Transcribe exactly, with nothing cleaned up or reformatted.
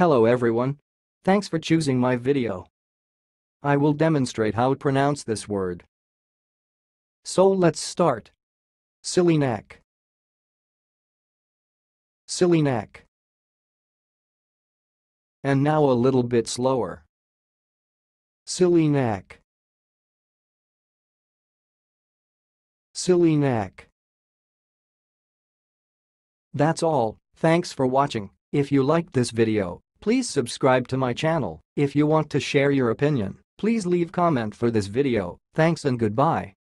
Hello everyone. Thanks for choosing my video. I will demonstrate how to pronounce this word. So let's start. Silly neck. Silly neck. And now a little bit slower. Silly neck. Silly neck. That's all. Thanks for watching. If you liked this video, please subscribe to my channel. If you want to share your opinion, please leave comment for this video. Thanks and goodbye.